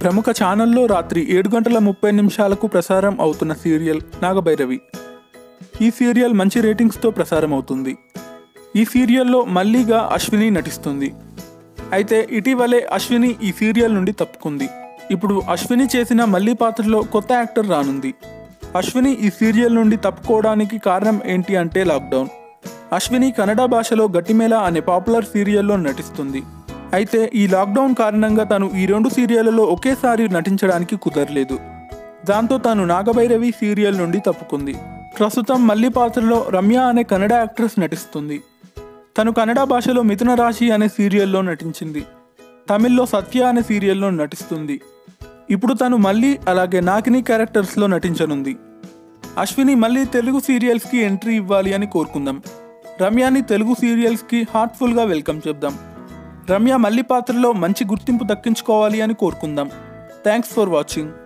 ప్రముఖ ఛానల్లో రాత్రి 7:30 ప్రసారం అవుతున్న సీరియల్ నాగభైరవి. ఈ సీరియల్ మంచి రేటింగ్స్తో ప్రసారం అవుతుంది. ఈ సీరియల్లో మల్లిగా అశ్విని నటిస్తుంది. అయితే ఇటీవలే అశ్విని ఈ సీరియల్ నుండి తప్పుకుంది. ఇప్పుడు అశ్విని చేసిన మల్లి పాత్రలో కొత్త యాక్టర్ రానుంది. అశ్విని ఈ సీరియల్ నుండి తప్పుకోవడానికి కారణం ఏంటి అంటే లాక్డౌన్. అశ్విని కన్నడ భాషలో గట్టిమేళ అనే పాపులర్ సీరియల్లో నటిస్తుంది. అయితే ఈ లాక్డౌన్ కారణంగా తను ఈ 2 సీరియళ్లలో ఒకేసారి నటించడానికి కుదరలేదు. దాంతో తాను నాగభైరవి సీరియల్ నుండి తప్పుకుంది. ప్రస్తుతం మల్లి పాత్రలో రమ్య అనే కన్నడ యాక్ట్రెస్ నటిస్తుంది. తను కన్నడ భాషలో మిథున రాశి అనే సీరియల్లో నటించింది. తమిళ్లో సత్య అనే సీరియల్లో నటిస్తుంది. ఇప్పుడు తను మళ్ళీ అలాగే నాగిని క్యారెక్టర్స్లో నటించనుంది. అశ్విని మళ్ళీ తెలుగు సీరియల్స్కి ఎంట్రీ ఇవ్వాలి అని కోరుకుందాం. రమ్యని తెలుగు సీరియల్స్కి హార్ట్ఫుల్గా వెల్కమ్ చెప్దాం. రమ్య మల్లి పాత్రలో మంచి గుర్తింపు దక్కించుకోవాలి అని కోరుకుందాం. Thanks for watching.